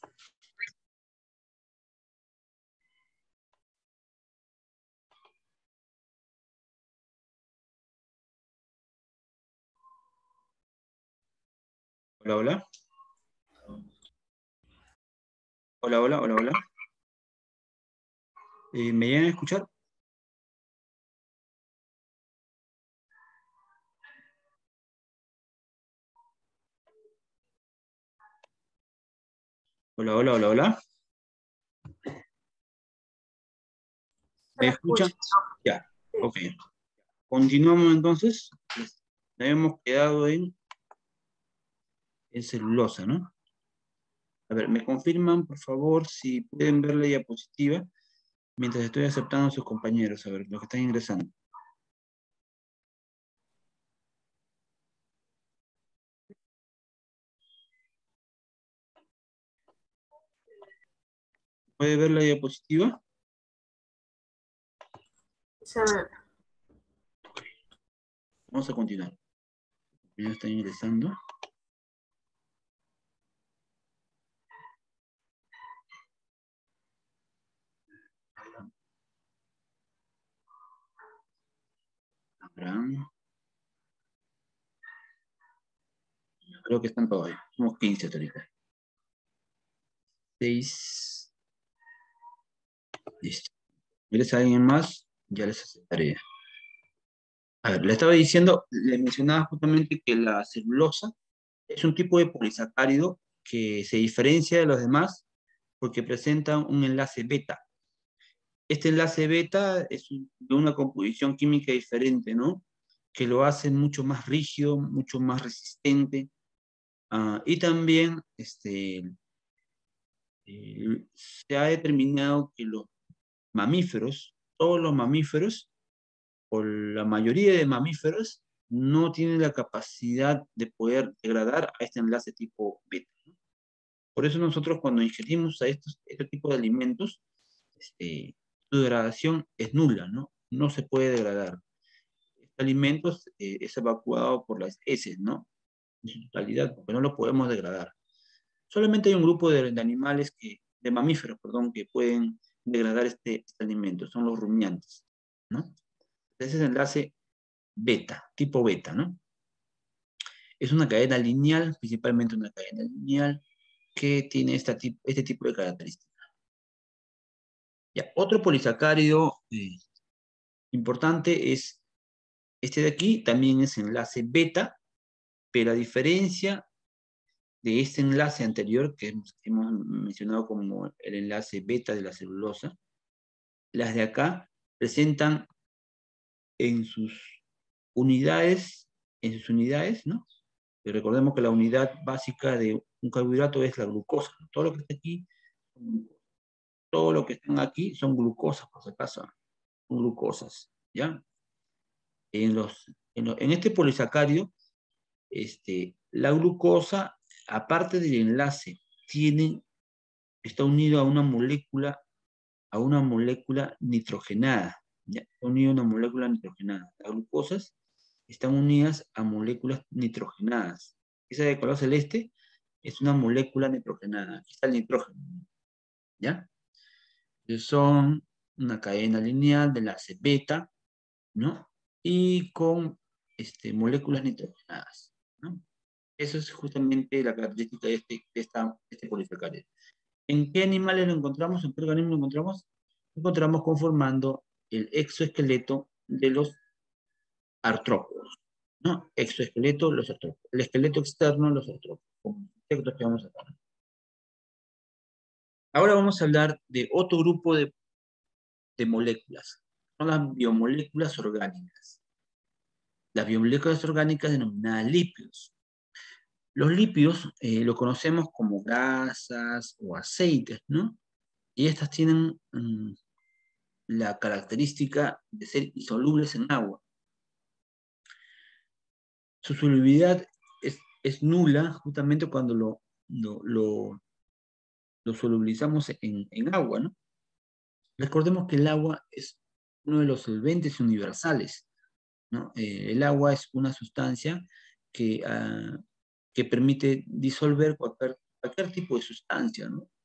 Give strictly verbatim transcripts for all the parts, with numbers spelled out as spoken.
Hola, hola. Hola, hola, hola, hola. Eh, ¿me llegan a escuchar? Hola, hola, hola, hola. ¿Me escuchan? Ya, ok. Continuamos entonces. Pues, habíamos quedado en, en celulosa, ¿no? A ver, ¿me confirman, por favor, si pueden ver la diapositiva mientras estoy aceptando a sus compañeros? A ver, los que están ingresando. ¿Puede ver la diapositiva? Sí. Vamos a continuar. Ya están ingresando. Abraham. Creo que están todos ahí. Somos quince ahorita. seis. Listo. ¿Quieres a alguien más? Ya les aceptaré. A ver, le estaba diciendo, le mencionaba justamente que la celulosa es un tipo de polisacárido que se diferencia de los demás porque presenta un enlace beta. Este enlace beta es de una composición química diferente, ¿no? Que lo hace mucho más rígido, mucho más resistente. Uh, y también este, eh, se ha determinado que los mamíferos, todos los mamíferos, o la mayoría de mamíferos, no tienen la capacidad de poder degradar a este enlace tipo beta. Por eso nosotros cuando ingerimos a estos, este tipo de alimentos, este, su degradación es nula, ¿no? No se puede degradar. Este alimento eh, es evacuado por las heces, ¿no? En su totalidad, porque no lo podemos degradar. Solamente hay un grupo de, de animales, que, de mamíferos, perdón, que pueden degradar este, este alimento, son los rumiantes, ¿no? Ese es el enlace beta, tipo beta, ¿no? Es una cadena lineal, principalmente una cadena lineal, que tiene esta, este tipo de características. Ya, otro polisacárido eh, importante es este de aquí, también es enlace beta, pero a diferencia de este enlace anterior que hemos mencionado como el enlace beta de la celulosa, las de acá presentan en sus unidades, en sus unidades, ¿no? Y recordemos que la unidad básica de un carbohidrato es la glucosa. Todo lo que está aquí, todo lo que están aquí son glucosas, por si acaso, son glucosas, ¿ya? En, los, en, lo, en este polisacárido, este, la glucosa, aparte del enlace, tiene, está unido a una molécula, a una molécula nitrogenada, ¿ya? Está unido a una molécula nitrogenada. Las glucosas están unidas a moléculas nitrogenadas. Esa de color celeste es una molécula nitrogenada. Aquí está el nitrógeno, ¿ya? Son una cadena lineal de enlace beta, ¿no? Y con este, moléculas nitrogenadas, ¿no? Eso es justamente la característica de este, de esta, de este polisacárido. ¿En qué animales lo encontramos? ¿En qué organismos lo encontramos? Lo encontramos conformando el exoesqueleto de los artrópodos, ¿no? Exoesqueleto, los artrópodos. El esqueleto externo, los artrópodos, como insectos que vamos a ver. Ahora vamos a hablar de otro grupo de, de moléculas. Son las biomoléculas orgánicas. Las biomoléculas orgánicas denominadas lípidos. Los lípidos eh, lo conocemos como grasas o aceites, ¿no? Y estas tienen mmm, la característica de ser insolubles en agua. Su solubilidad es, es nula justamente cuando lo, lo, lo, lo solubilizamos en, en agua, ¿no? Recordemos que el agua es uno de los solventes universales, ¿no? Eh, el agua es una sustancia que, uh, que permite disolver cualquier, cualquier tipo de sustancia, ¿no?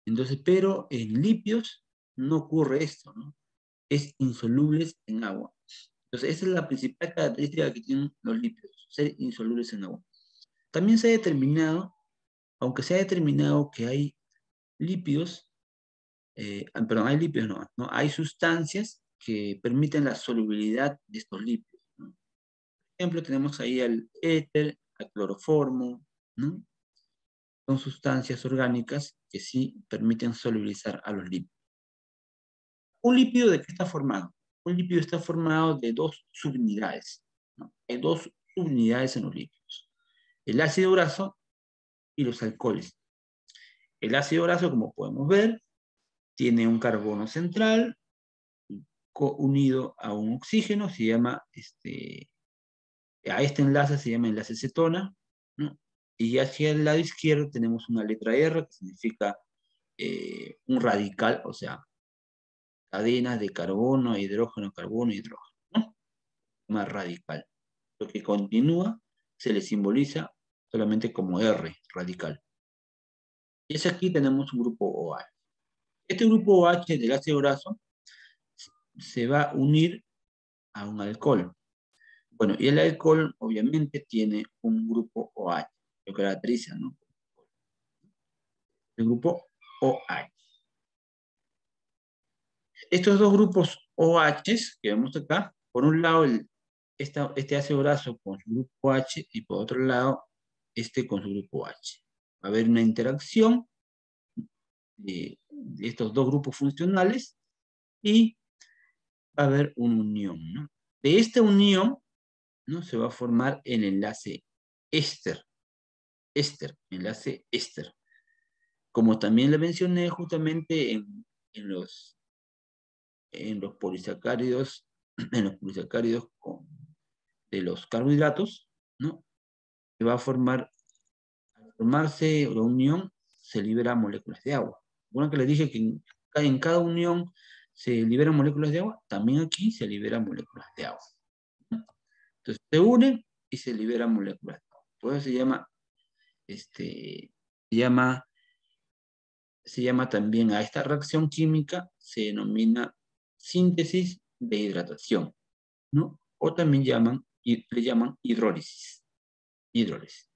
Entonces, pero en lípidos no ocurre esto, ¿no? Es insolubles en agua. Entonces, esa es la principal característica que tienen los lípidos, ser insolubles en agua. También se ha determinado, aunque se ha determinado que hay lípidos, eh, perdón, hay lípidos no, no, hay sustancias que permiten la solubilidad de estos lípidos, ¿no? Por ejemplo, tenemos ahí el éter, el cloroformo, ¿no? Son sustancias orgánicas que sí permiten solubilizar a los lípidos. ¿Un lípido de qué está formado? Un lípido está formado de dos subunidades, ¿no? Hay dos subunidades en los lípidos: el ácido graso y los alcoholes. El ácido graso, como podemos ver, tiene un carbono central unido a un oxígeno, se llama, este, a este enlace se llama enlace cetona, ¿no? Y hacia el lado izquierdo tenemos una letra R, que significa eh, un radical, o sea, cadenas de carbono, hidrógeno, carbono, hidrógeno, ¿no? Más radical. Lo que continúa se le simboliza solamente como R, radical. Y es aquí tenemos un grupo OH. Este grupo OH del ácido graso se va a unir a un alcohol. Bueno, y el alcohol obviamente tiene un grupo OH, lo caracteriza, ¿no? El grupo OH. Estos dos grupos OH que vemos acá, por un lado el, esta, este ácido graso con su grupo OH y por otro lado este con su grupo OH. Va a haber una interacción de, de estos dos grupos funcionales y va a haber una unión, ¿no? De esta unión, ¿no?, se va a formar el enlace éster, éster, enlace éster. Como también le mencioné justamente en, en los en los polisacáridos, en los polisacáridos con, de los carbohidratos, ¿no? Se va a formar, al formarse la unión, se liberan moléculas de agua. Bueno, que les dije que en, en cada unión se liberan moléculas de agua, también aquí se liberan moléculas de agua, ¿no? Entonces se unen y se liberan moléculas de agua. Por eso se llama, este, se llama, se llama también a esta reacción química, se denomina síntesis de hidratación, ¿no? O también llaman, y le llaman hidrólisis. Hidrólisis.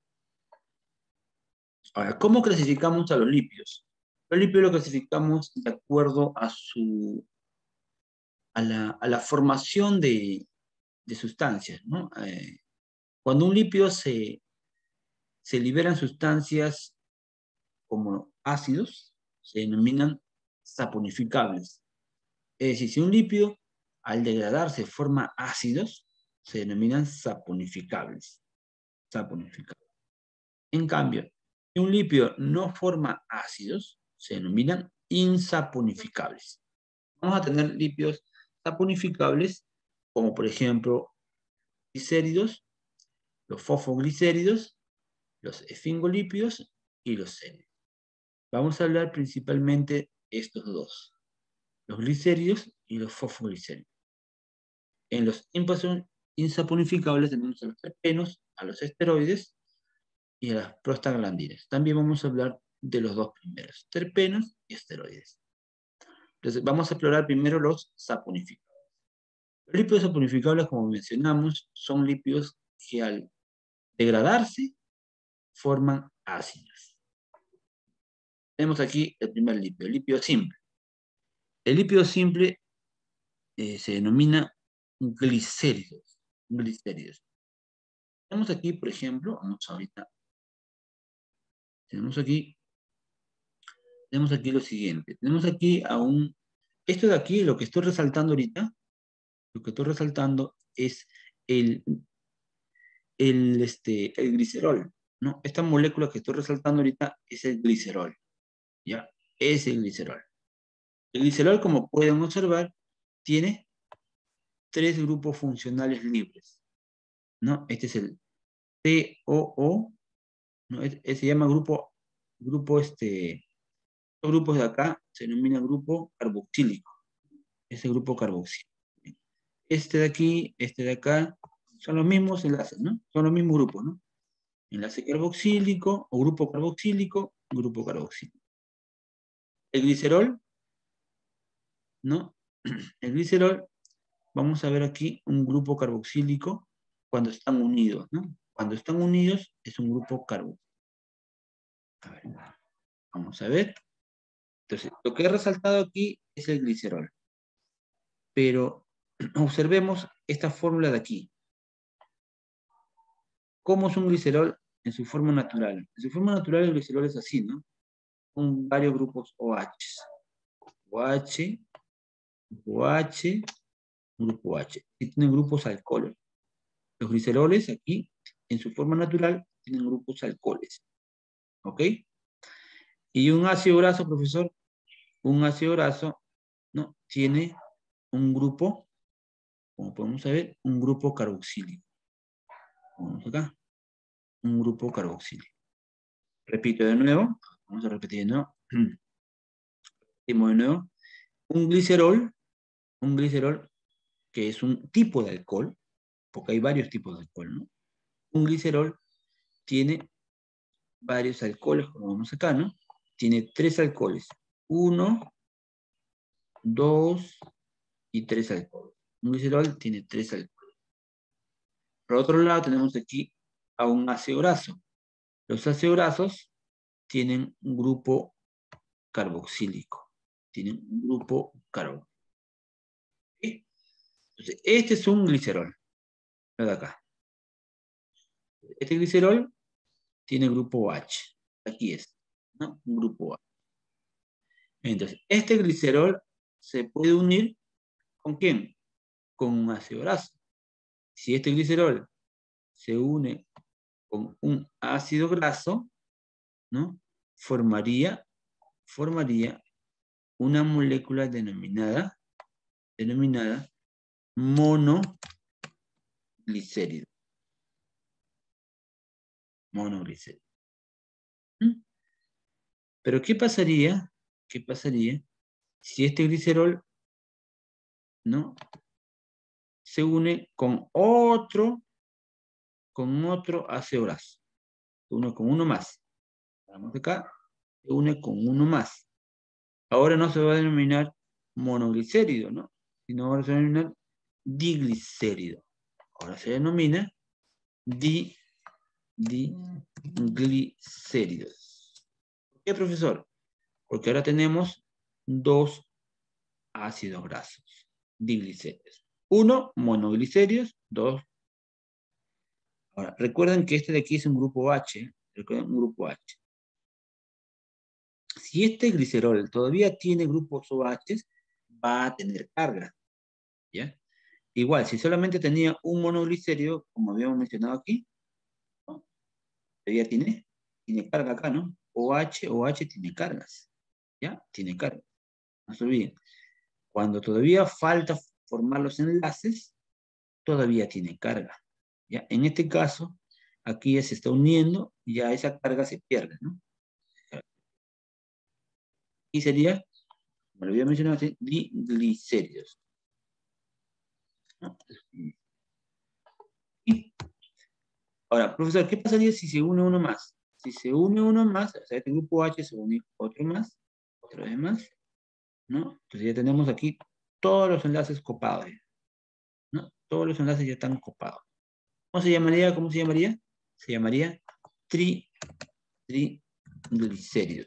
Ahora, ¿cómo clasificamos a los lípidos? Los lípidos los clasificamos de acuerdo a su, a la, a la formación de, de sustancias, ¿no? Eh, cuando un lípido se, se liberan sustancias como ácidos, se denominan saponificables. Es decir, si un lípido al degradarse forma ácidos, se denominan saponificables. Saponificables. En cambio, si un lípido no forma ácidos, se denominan insaponificables. Vamos a tener lípidos saponificables, como por ejemplo glicéridos, los fosfoglicéridos, los esfingolípidos y los célidos. Vamos a hablar principalmente de estos dos, los glicéridos y los fosfoglicéridos. En los insaponificables tenemos a los terpenos, a los esteroides y a las prostaglandinas. También vamos a hablar de los dos primeros, terpenos y esteroides. Entonces, vamos a explorar primero los saponificables. Los lípidos saponificables, como mencionamos, son lípidos que al degradarse forman ácidos. Tenemos aquí el primer lípido, el lípido simple. El lípido simple eh, se denomina glicéridos. Glicéridos. Tenemos aquí, por ejemplo, vamos ahorita, tenemos aquí, tenemos aquí lo siguiente. Tenemos aquí a un, esto de aquí, lo que estoy resaltando ahorita, lo que estoy resaltando es el, el, este, el glicerol, ¿no? Esta molécula que estoy resaltando ahorita es el glicerol, ¿ya? Es el glicerol. El glicerol, como pueden observar, tiene tres grupos funcionales libres, ¿no? Este es el T O O, ¿no? Es, es, se llama grupo, grupo este, los grupos de acá se denomina grupo carboxílico, ese grupo carboxílico. Este de aquí, este de acá, son los mismos enlaces, ¿no? Son los mismos grupos, ¿no? Enlace carboxílico o grupo carboxílico, grupo carboxílico. El glicerol, ¿no? El glicerol, vamos a ver aquí un grupo carboxílico cuando están unidos, ¿no? Cuando están unidos es un grupo carboxílico. A ver, vamos a ver. Entonces, lo que he resaltado aquí es el glicerol. Pero observemos esta fórmula de aquí. ¿Cómo es un glicerol en su forma natural? En su forma natural el glicerol es así, ¿no? Con varios grupos OH. OH, OH, grupo H. Y tienen grupos alcoholes. Los gliceroles aquí, en su forma natural, tienen grupos alcoholes. ¿Ok? Y un ácido graso, profesor, un ácido graso, ¿no? Tiene un grupo, como podemos ver, un grupo carboxílico. Vamos acá. Un grupo carboxílico. Repito de nuevo. Vamos a repetir de nuevo. Repetimos de nuevo. Un glicerol, un glicerol que es un tipo de alcohol, porque hay varios tipos de alcohol, ¿no? Un glicerol tiene varios alcoholes, como vemos acá, ¿no? Tiene tres alcoholes. Uno, dos y tres alcoholes. Un glicerol tiene tres alcoholes. Por otro lado, tenemos aquí a un ácido graso. Los ácidos grasos tienen un grupo carboxílico. Tienen un grupo carboxílico. ¿Sí? Entonces, este es un glicerol. Ve de acá. Este glicerol tiene grupo H. Aquí es, ¿no? Un grupo H. Entonces, este glicerol se puede unir ¿con quién? Con un ácido graso. Si este glicerol se une con un ácido graso, ¿no? Formaría, formaría una molécula denominada, denominada monoglicérido. Monoglicérido. ¿Mm? Pero ¿qué pasaría? ¿Qué pasaría si este glicerol, ¿no? Se une con otro, con otro ácido graso? Se une con uno más. Vamos acá, se une con uno más. Ahora no se va a denominar monoglicérido, ¿no? Sino ahora se va a denominar diglicérido. Ahora se denomina di, diglicéridos. ¿Por qué, profesor? Porque ahora tenemos dos ácidos grasos, diglicéridos. Uno, monoglicéridos, dos. Ahora, recuerden que este de aquí es un grupo H, recuerden, un grupo H. Si este glicerol todavía tiene grupos OH, va a tener carga, ¿ya? Igual, si solamente tenía un monoglicérido, como habíamos mencionado aquí, ¿no? Todavía tiene, tiene carga acá, ¿no? OH, OH tiene cargas, ¿ya? Tiene carga. No se olviden. Cuando todavía falta formar los enlaces, todavía tiene carga, ¿ya? En este caso, aquí ya se está uniendo, y ya esa carga se pierde, ¿no? Y sería, como lo había mencionado antes, diglicéridos, ¿no? Y ahora, profesor, ¿qué pasaría si se une uno más? Si se une uno más, o sea, este grupo H se une otro más, otra vez más, ¿no? Entonces ya tenemos aquí todos los enlaces copados, ¿no? Todos los enlaces ya están copados. ¿Cómo se llamaría? ¿Cómo se llamaría? Se llamaría tri, triglicéridos.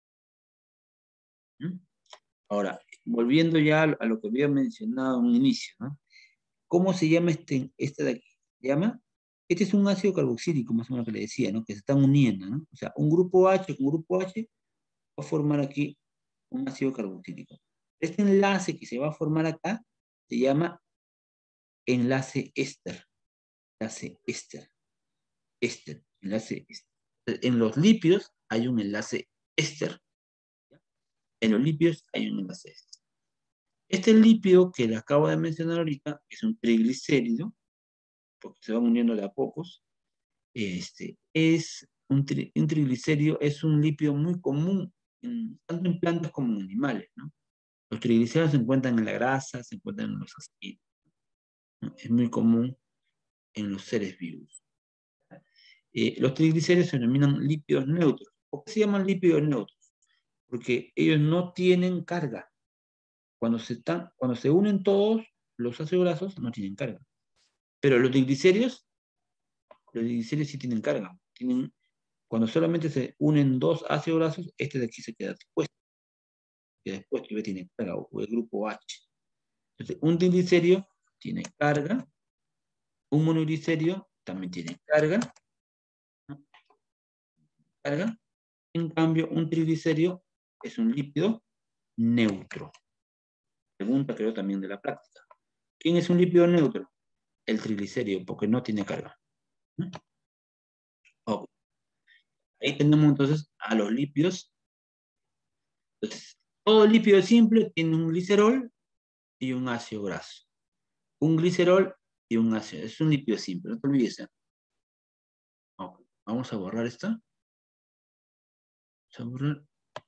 ¿Mm? Ahora, volviendo ya a lo que había mencionado en un inicio, ¿no? ¿Cómo se llama este, este de aquí? ¿Se llama? Este es un ácido carboxílico, más o menos que le decía, ¿no? Que se están uniendo, ¿no? O sea, un grupo H con un grupo H va a formar aquí un ácido carboxílico. Este enlace que se va a formar acá se llama enlace éster. Enlace éster. Éster. Enlace éster. En los lípidos hay un enlace éster. En los lípidos hay un enlace éster. Este lípido que le acabo de mencionar ahorita es un triglicérido, porque se van uniendo de a pocos. Este, es un, tri, un triglicérido es un lípido muy común en, tanto en plantas como en animales, ¿no? Los triglicéridos se encuentran en la grasa, se encuentran en los aceite, ¿no? Es muy común en los seres vivos. Eh, los triglicéridos se denominan lípidos neutros. ¿Por qué se llaman lípidos neutros? porque ellos no tienen carga. Cuando se, están, cuando se unen todos, los ácidos grasos no tienen carga. Pero los triglicéridos, los triglicéridos sí tienen carga. Tienen, cuando solamente se unen dos ácidos grasos, este de aquí se queda dispuesto. Que después que tiene carga, o el grupo H. Entonces, un triglicérido tiene carga, un monoglicérido también tiene carga, ¿no? Carga. En cambio, un triglicérido es un lípido neutro. Pregunta, creo, también de la práctica. ¿Quién es un lípido neutro? El triglicérido, porque no tiene carga. ¿No? Okay. Ahí tenemos entonces a los lípidos. Entonces, todo lípido simple tiene un glicerol y un ácido graso. Un glicerol y un ácido. Es un lípido simple, no te olvides. ¿Eh? Okay. Vamos a borrar esta. Vamos a borrar.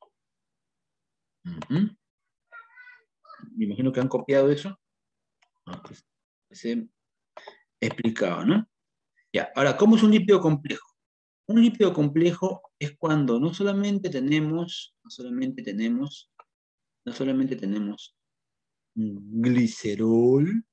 Uh-huh. Me imagino que han copiado eso. Okay. Se explicado, ¿no? Ya, ahora, ¿cómo es un lípido complejo? Un lípido complejo es cuando no solamente tenemos, no solamente tenemos, no solamente tenemos glicerol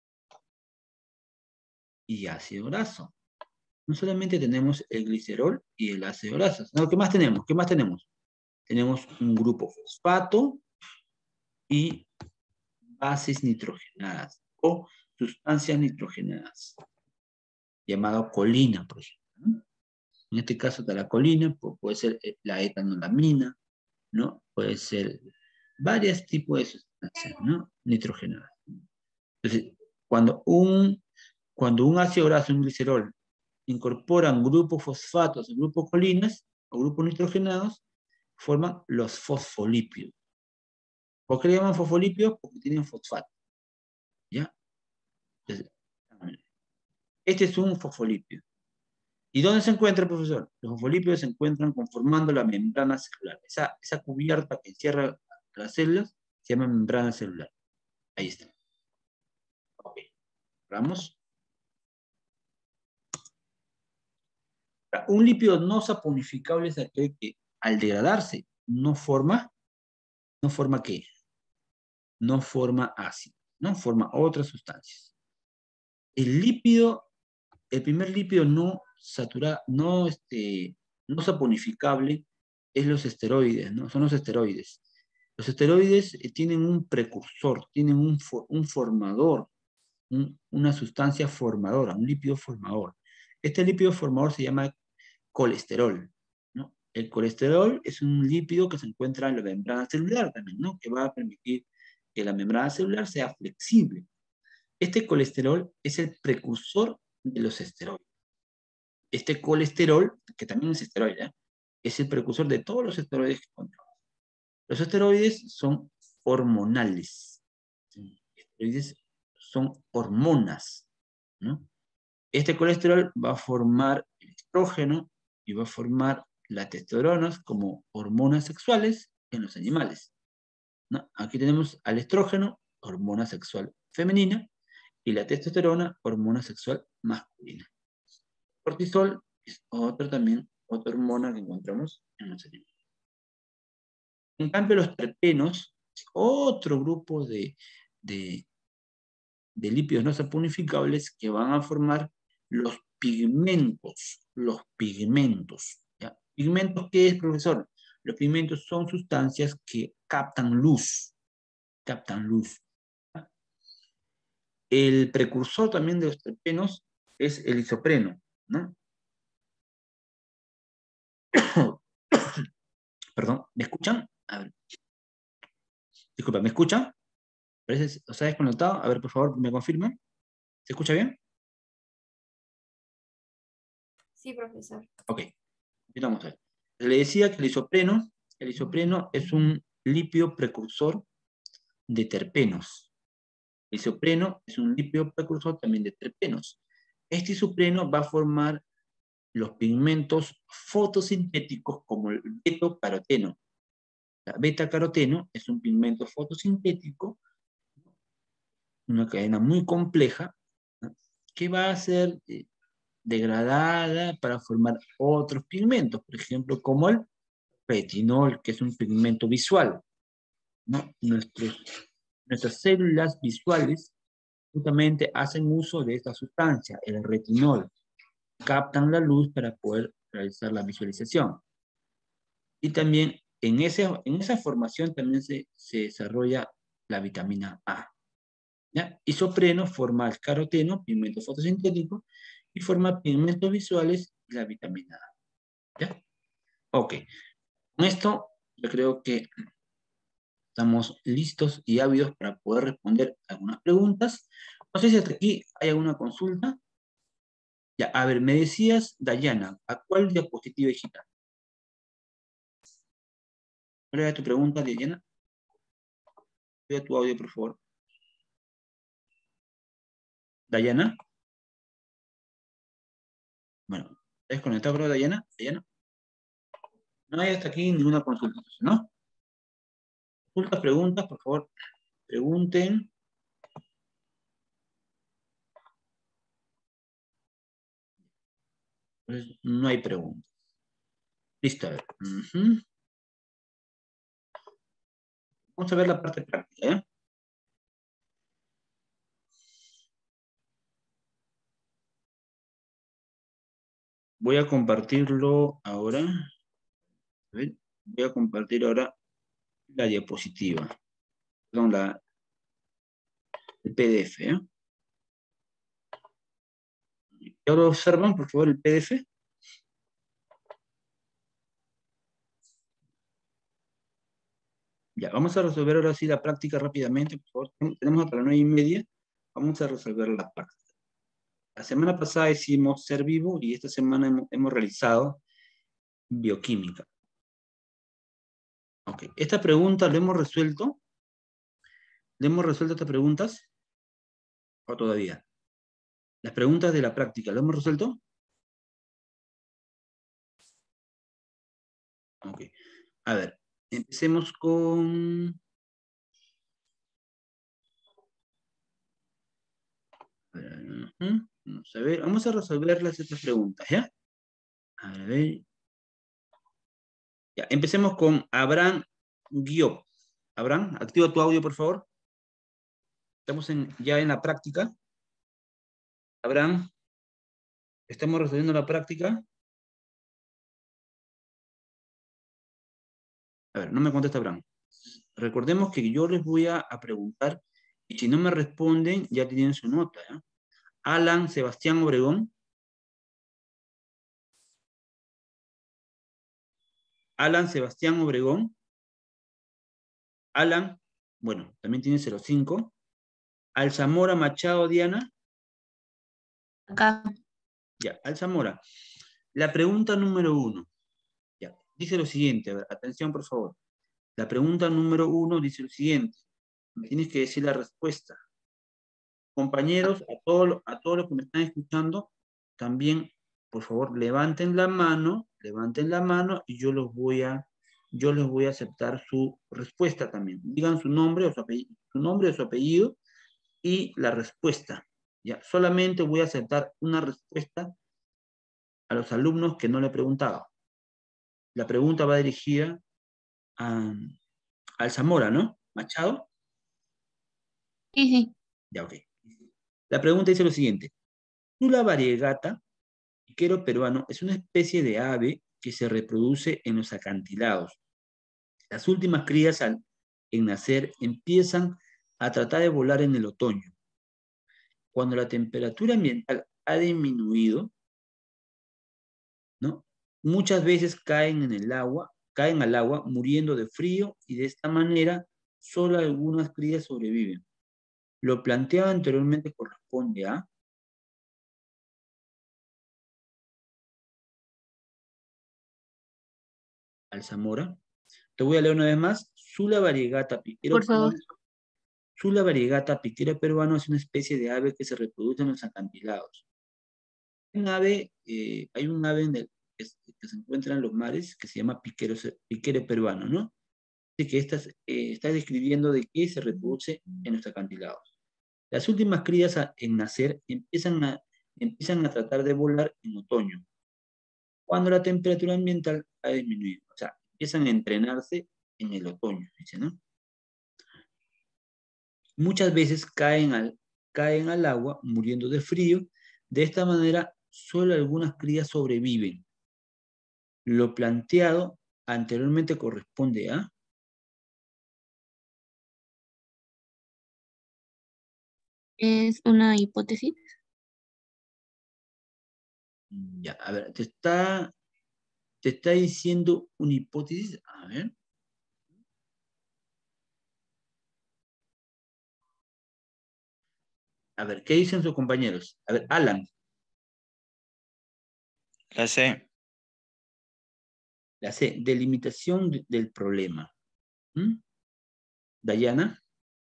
y ácido graso. No solamente tenemos el glicerol y el ácido graso. No, ¿qué más tenemos? ¿Qué más tenemos? Tenemos un grupo fosfato y bases nitrogenadas o sustancias nitrogenadas, llamado colina, por ejemplo, ¿no? En este caso está la colina, puede ser la etanolamina, ¿no? Puede ser varios tipos de sustancias, ¿no? Nitrogenadas. Entonces, cuando un, cuando un ácido graso, un glicerol, incorporan grupos fosfatos o grupos colinas o grupos nitrogenados, forman los fosfolípidos. ¿Por qué le llaman fosfolípidos? Porque tienen fosfato. ¿Ya? Entonces, este es un fosfolípido. ¿Y dónde se encuentra, profesor? Los fosfolípidos se encuentran conformando la membrana celular. Esa, esa cubierta que encierra las células se llama membrana celular. Ahí está. Ok. Vamos. Un lípido no saponificable es aquel que al degradarse no forma, no forma ¿qué? No forma ácido, no forma otras sustancias. El lípido, el primer lípido no saturado, no, este, no saponificable es los esteroides, ¿no? Son los esteroides. Los esteroides tienen un precursor, tienen un, for, un formador, un, una sustancia formadora, un lípido formador. Este lípido formador se llama colesterol, ¿no? El colesterol es un lípido que se encuentra en la membrana celular también, ¿no? Que va a permitir que la membrana celular sea flexible. Este colesterol es el precursor de los esteroides. Este colesterol, que también es esteroide, ¿eh? Es el precursor de todos los esteroides que encontramos. Los esteroides son hormonales. Los esteroides son hormonas, ¿no? Este colesterol va a formar el estrógeno y va a formar la testosterona como hormonas sexuales en los animales, ¿no? Aquí tenemos al estrógeno, hormona sexual femenina, y la testosterona, hormona sexual masculina. Cortisol es otra también, otra hormona que encontramos en los animales. En cambio, los terpenos, otro grupo de, de, de lípidos no saponificables que van a formar los pigmentos, los pigmentos. ¿Ya? ¿Pigmentos qué es, profesor? Los pigmentos son sustancias que captan luz, captan luz. ¿Ya? El precursor también de los terpenos es el isopreno, ¿no? Perdón, ¿me escuchan? A ver. Disculpa, ¿me escuchan? ¿Parece, ¿Os ha desconectado? A ver, por favor, me confirman. ¿Se escucha bien? Sí, profesor. Ok, vamos a ver. Le decía que el isopreno, el isopreno es un lípido precursor de terpenos. El isopreno es un lípido precursor también de terpenos. Este isopreno va a formar los pigmentos fotosintéticos como el beta-caroteno. La beta-caroteno es un pigmento fotosintético, una cadena muy compleja, ¿no? Que va a ser degradada para formar otros pigmentos, por ejemplo, como el retinol, que es un pigmento visual, ¿no? Nuestros, nuestras células visuales justamente hacen uso de esta sustancia, el retinol. Captan la luz para poder realizar la visualización. Y también en, ese, en esa formación también se, se desarrolla la vitamina A. ¿Ya? Isopreno forma el caroteno, pigmento fotosintético, y forma pigmentos visuales y la vitamina A. ¿Ya? Ok. Con esto yo creo que estamos listos y ávidos para poder responder algunas preguntas. No sé si hasta aquí hay alguna consulta. Ya, a ver, me decías, Dayana, ¿a cuál diapositiva digital? ¿Cuál era tu pregunta, Dayana? Vea tu audio, por favor. Dayana. Bueno, ¿estás conectado, creo, Dayana? Dayana. No hay hasta aquí ninguna consulta, ¿no? Consultas, preguntas, por favor, pregunten. Pues no hay preguntas. Listo, a ver. Uh-huh. Vamos a ver la parte práctica, ¿eh? Voy a compartirlo ahora. A ver, voy a compartir ahora la diapositiva. Perdón, la, el P D F, ¿eh? ¿Y ahora observan, por favor, el P D F? Ya, vamos a resolver ahora sí la práctica rápidamente, por favor. Tenemos hasta las nueve y media. Vamos a resolver la práctica. La semana pasada hicimos ser vivo y esta semana hemos, hemos realizado bioquímica. Ok, esta pregunta la hemos resuelto. ¿Le hemos resuelto estas preguntas? ¿O todavía? Las preguntas de la práctica, ¿lo hemos resuelto? Ok. A ver, empecemos con... Vamos a ver, vamos a resolverlas estas preguntas, ¿ya? A ver. Ya, empecemos con Abraham Guiop. Abraham, activa tu audio, por favor. Estamos en, ya en la práctica. Abraham, estamos resolviendo la práctica. A ver, no me contesta Abraham. Recordemos que yo les voy a, a preguntar y si no me responden, ya tienen su nota, ¿ya? Alan Sebastián Obregón. Alan Sebastián Obregón. Alan, bueno, también tiene cero cinco. Alzamora Machado Diana. Acá. Ya, Alzamora. La pregunta número uno. Ya, dice lo siguiente, a ver, atención por favor. La pregunta número uno dice lo siguiente. Me tienes que decir la respuesta. Compañeros, a todos, a todos los que me están escuchando, también, por favor, levanten la mano, levanten la mano y yo los voy a, yo les voy a aceptar su respuesta también. Digan su nombre o su apellido, su nombre o su apellido y la respuesta. Ya, solamente voy a aceptar una respuesta a los alumnos que no le he preguntado. La pregunta va dirigida a, al Zamora, ¿no? Machado. Sí, sí. Ya, ok. La pregunta dice lo siguiente. Tula variegata, piquero peruano, es una especie de ave que se reproduce en los acantilados. Las últimas crías al, en nacer empiezan a tratar de volar en el otoño. Cuando la temperatura ambiental ha disminuido, ¿no? Muchas veces caen en el agua, caen al agua muriendo de frío y de esta manera solo algunas crías sobreviven. Lo planteado anteriormente corresponde a Alzamora. Te voy a leer una vez más. Sula variegata piquero Por favor. peruano. Sula variegata piquero peruano es una especie de ave que se reproduce en los acantilados. Un ave, eh, hay un ave en el, que, que se encuentra en los mares que se llama piquero, piquero peruano, ¿no? Así que esta, eh, está describiendo de qué se reproduce en los acantilados. Las últimas crías a, en nacer empiezan a, empiezan a tratar de volar en otoño, cuando la temperatura ambiental ha disminuido. O sea, empiezan a entrenarse en el otoño, dice, ¿no? Muchas veces caen al, caen al agua muriendo de frío. De esta manera, solo algunas crías sobreviven. Lo planteado anteriormente corresponde a... Es una hipótesis. Ya, a ver, te está, te está diciendo una hipótesis. A ver. A ver, ¿qué dicen sus compañeros? A ver, Alan. La C. La C, delimitación de- del problema. ¿Mm? Dayana.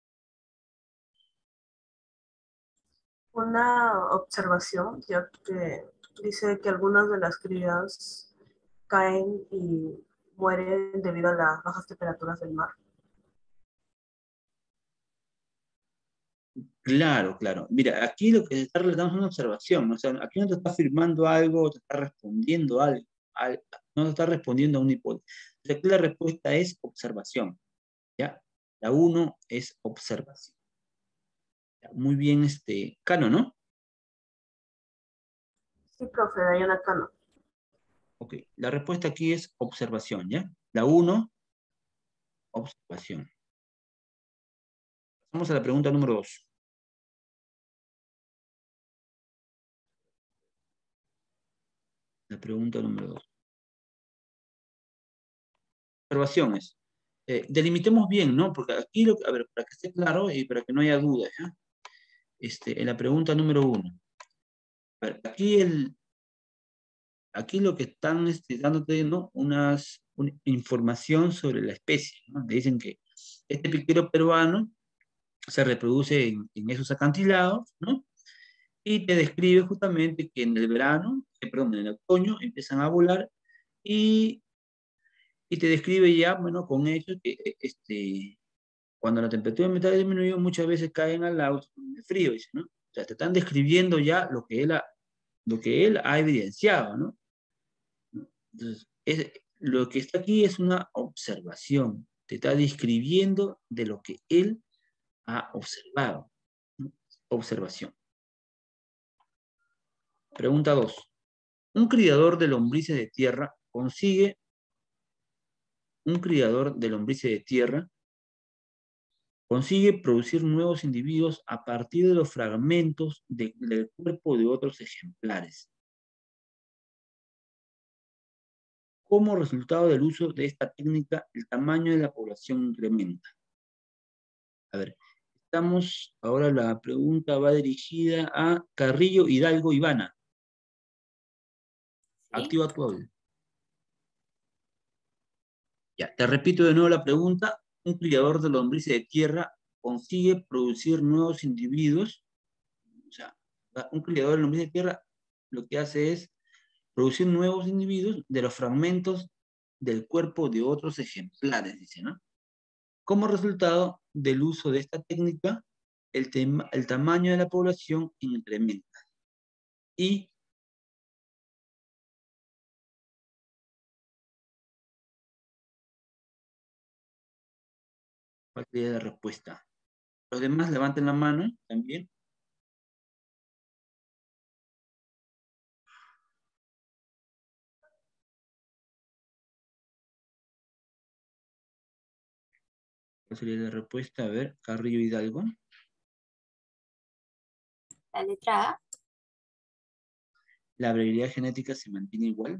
Una observación, ya que dice que algunas de las crías caen y mueren debido a las bajas temperaturas del mar. Claro, claro. Mira, aquí lo que se está relatando es una observación, ¿no? O sea, aquí no te está afirmando algo, te está respondiendo algo, al- no te está respondiendo a una hipótesis. O sea, aquí la respuesta es observación, ¿ya? La uno es observación. Ya, muy bien, este, Cano, ¿no? Sí, profe, Dayana Cano. Ok, la respuesta aquí es observación, ¿ya? La uno, observación. Vamos a la pregunta número dos. La pregunta número dos. Observaciones. Eh, delimitemos bien, ¿no? Porque aquí, lo, a ver, para que esté claro y para que no haya dudas, ¿ya? Este, en la pregunta número uno. A ver, aquí, el, aquí lo que están este, dándote, ¿no? Unas, una información sobre la especie, ¿no? Te dicen que este piquero peruano se reproduce en, en esos acantilados, ¿no? Y te describe justamente que en el verano, eh, perdón, en el otoño empiezan a volar y, y te describe ya, bueno, con hechos que eh, este, cuando la temperatura ambiental ha disminuido, muchas veces caen al lado de frío, dice, ¿no? O sea, te están describiendo ya lo que él ha, lo que él ha evidenciado, ¿no? Entonces, es, lo que está aquí es una observación, te está describiendo de lo que él ha observado, ¿no? Observación. Pregunta dos. Un criador de lombrices de tierra consigue, un criador de lombrices de tierra consigue producir nuevos individuos a partir de los fragmentos de- del cuerpo de otros ejemplares. Como resultado del uso de esta técnica, el tamaño de la población incrementa. A ver, estamos, ahora la pregunta va dirigida a Carrillo Hidalgo Ivana. Sí. Activa tu audio. Ya, te repito de nuevo la pregunta. Un criador de lombrices de tierra consigue producir nuevos individuos. O sea, un criador de lombrices de tierra lo que hace es producir nuevos individuos de los fragmentos del cuerpo de otros ejemplares, dice, ¿no? Como resultado del uso de esta técnica, el, tema, el tamaño de la población incrementa. Y ¿cuál sería la respuesta? Los demás levanten la mano también. ¿Cuál sería la respuesta? A ver, Carrillo Hidalgo. La letra A. La variabilidad genética se mantiene igual.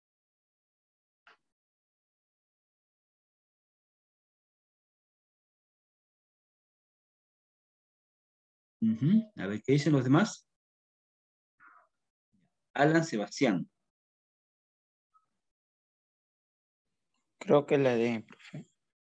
Uh-huh. A ver, ¿qué dicen los demás? Alan Sebastián. Creo que la D, profe.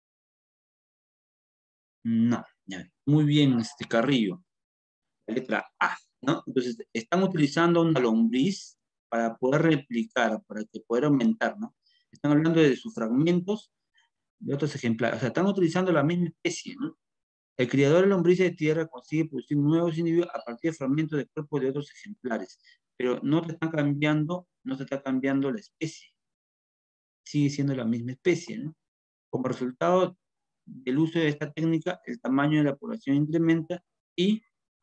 No, ya. Muy bien, este Carrillo. La letra A, ¿no? Entonces, están utilizando una lombriz para poder replicar, para que poder aumentar, ¿no? Están hablando de sus fragmentos de otros ejemplares. O sea, están utilizando la misma especie, ¿no? El criador de lombrices de tierra consigue producir nuevos individuos a partir de fragmentos de cuerpo de otros ejemplares, pero no te están cambiando, no se está cambiando la especie, sigue siendo la misma especie, ¿no? Como resultado del uso de esta técnica, el tamaño de la población incrementa y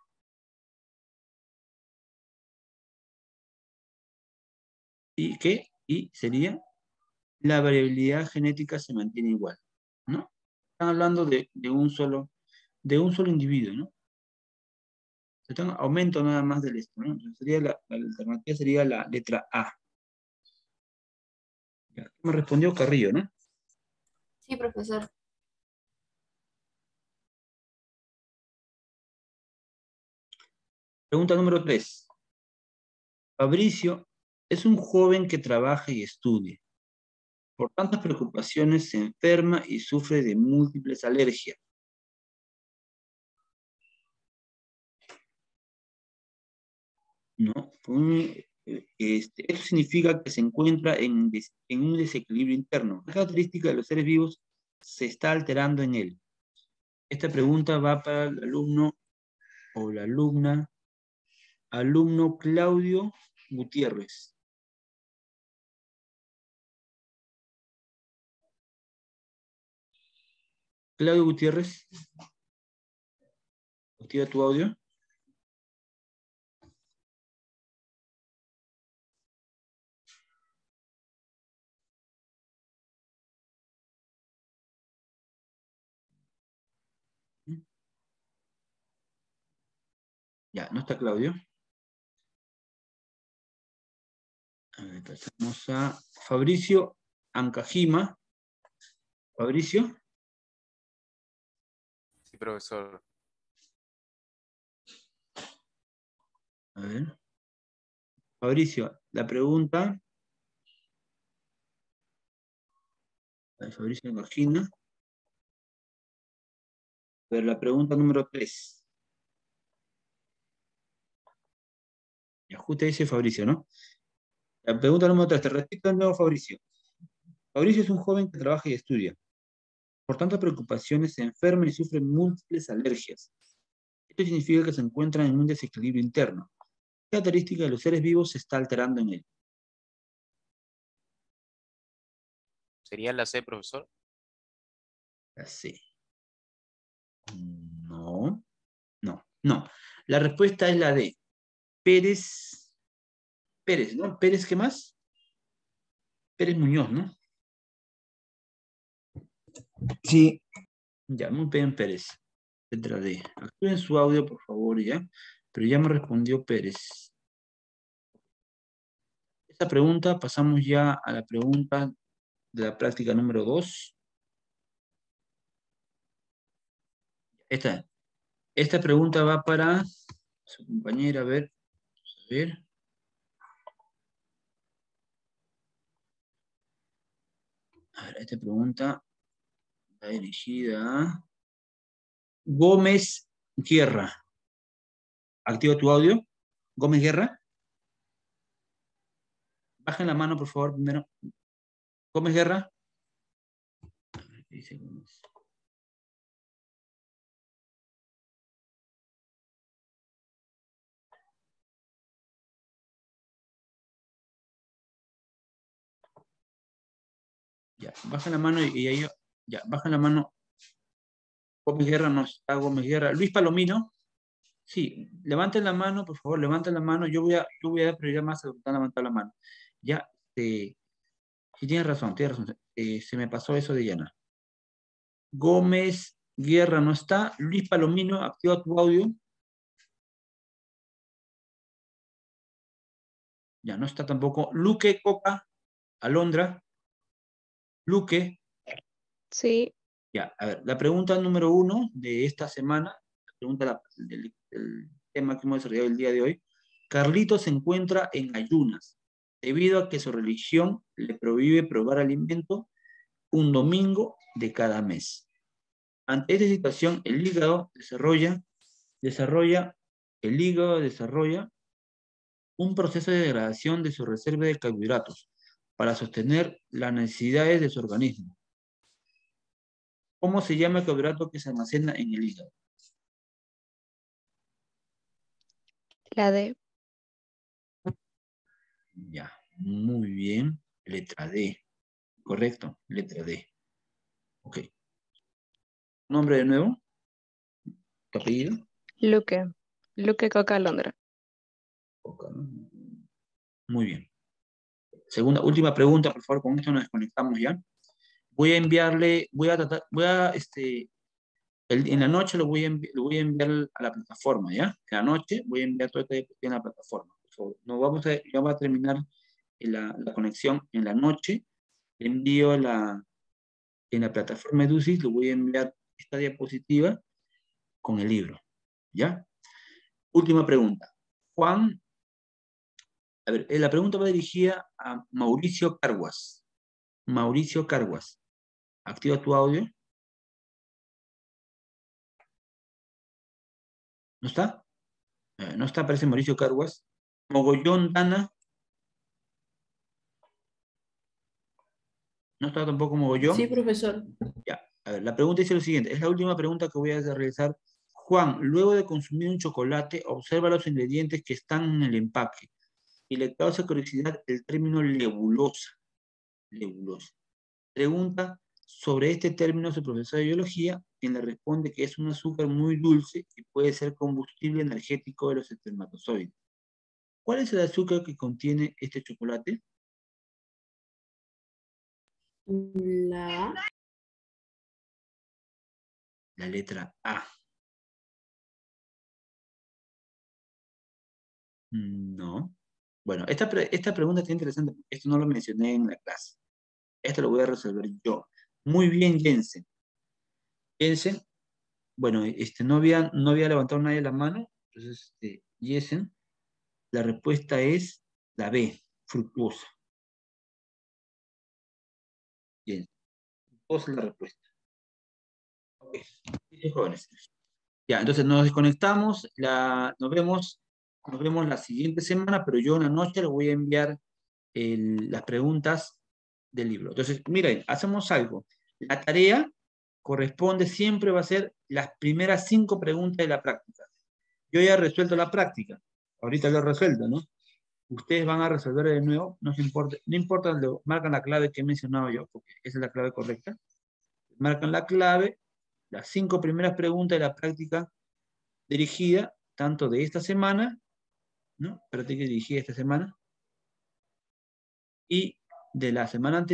¿y qué? Y sería la variabilidad genética se mantiene igual, ¿no? Están hablando de, de un solo, de un solo individuo, ¿no? Están aumento nada más del esto, ¿no? Entonces sería la, la alternativa sería la letra A. Ya, me respondió Carrillo, ¿no? Sí, profesor. Pregunta número tres. Fabricio es un joven que trabaja y estudia. Por tantas preocupaciones se enferma y sufre de múltiples alergias. ¿No? Un, este, esto significa que se encuentra en, des, en un desequilibrio interno. ¿Qué característica de los seres vivos se está alterando en él? Esta pregunta va para el alumno o la alumna, alumno Claudio Gutiérrez. Claudio Gutiérrez, activa tu audio. Ya, no está Claudio. A ver, pasamos a Fabricio Ancajima. Fabricio. Sí, profesor. A ver. Fabricio, la pregunta. A ver, Fabricio Ancajima. A ver, la pregunta número tres. Ya, justo dice Fabricio, ¿no? La pregunta número tres. Te repito de nuevo, Fabricio. Fabricio es un joven que trabaja y estudia. Por tantas preocupaciones se enferma y sufre múltiples alergias. Esto significa que se encuentra en un desequilibrio interno. ¿Qué característica de los seres vivos se está alterando en él? ¿Sería la C, profesor? La C. No, no, no. La respuesta es la D. Pérez, Pérez, ¿no? Pérez, ¿qué más? Pérez Muñoz, ¿no? Sí. Ya, muy bien, Pérez. Letra D. Activen su audio, por favor, ya. Pero ya me respondió Pérez. Esta pregunta, pasamos ya a la pregunta de la práctica número dos. Esta, esta pregunta va para su compañera, a ver, a ver. A ver, esta pregunta está dirigida a Gómez Guerra. Activa tu audio. Gómez Guerra. Bajen la mano, por favor, primero. Gómez Guerra. ¿Qué dice Gómez? Ya, bajen la mano y, y ahí, ya, bajen la mano. Gómez Guerra no está, Gómez Guerra. Luis Palomino. Sí, levanten la mano, por favor, levanten la mano. Yo voy a, yo voy a dar prioridad más a los que están levantando la mano. Ya, eh, sí, tienes razón, tienes razón. Eh, se me pasó eso de Diana. Gómez Guerra no está. Luis Palomino, activa tu audio. Ya no está tampoco. Luque Coca, Alondra. Luque. Sí, Ya, a ver, la pregunta número uno de esta semana, la pregunta la- del, del tema que hemos desarrollado el día de hoy. Carlito se encuentra en ayunas debido a que su religión le prohíbe probar alimento un domingo de cada mes. Ante esta situación, el hígado desarrolla, desarrolla, el hígado desarrolla un proceso de degradación de su reserva de carbohidratos para sostener las necesidades de su organismo. ¿Cómo se llama el carbohidrato que se almacena en el hígado? la D. Ya, muy bien. Letra D. Correcto, letra D. Ok. ¿Nombre de nuevo? ¿Tu apellido? Luque. Luque Coca Alondra. Ok, ¿no? Muy bien. Segunda, última pregunta, por favor, con esto nos desconectamos ya. Voy a enviarle, voy a tratar, voy a, este, el- en la noche lo voy, a envi- lo voy a enviar a la plataforma, ¿ya? En la noche voy a enviar todo esto en la plataforma. Por favor. No vamos a, ya va a terminar la, la conexión en la noche. Le envío la, en la plataforma Edusis, lo voy a enviar esta diapositiva con el libro, ¿ya? Última pregunta. Juan, a ver, eh, la pregunta va dirigida a Mauricio Carguas. Mauricio Carguas, activa tu audio. ¿No está? Eh, no está, parece Mauricio Carguas. Mogollón Dana. No está tampoco Mogollón. Sí, profesor. Ya. A ver, la pregunta dice lo siguiente. Es la última pregunta que voy a realizar. Juan, luego de consumir un chocolate, observa los ingredientes que están en el empaque y le causa curiosidad el término lebulosa. Lebulosa. Pregunta sobre este término a su profesor de biología, quien le responde que es un azúcar muy dulce y puede ser combustible energético de los espermatozoides. ¿Cuál es el azúcar que contiene este chocolate? La. La letra A. No. Bueno, esta, pre- esta pregunta está interesante porque esto no lo mencioné en la clase. Esto lo voy a resolver yo. Muy bien, Jensen. Jensen, bueno, este, no, había, no había levantado nadie la mano, entonces, este, Jensen, la respuesta es la B, fructuosa. Bien, fructuosa es la respuesta. Ok, sí, jóvenes. Ya, entonces nos desconectamos, la, nos vemos, nos vemos la siguiente semana, pero yo en la noche les voy a enviar el- las preguntas del libro. Entonces, miren, hacemos algo. La tarea corresponde, siempre va a ser las primeras cinco preguntas de la práctica. Yo ya he resuelto la práctica, ahorita lo he resuelto, ¿no? Ustedes van a resolver de nuevo, no se importa, no importa, lo, marcan la clave que he mencionado yo, porque esa es la clave correcta. Marcan la clave, las cinco primeras preguntas de la práctica dirigida, tanto de esta semana, ¿no? Práctica dirigida esta semana, y de la semana anterior.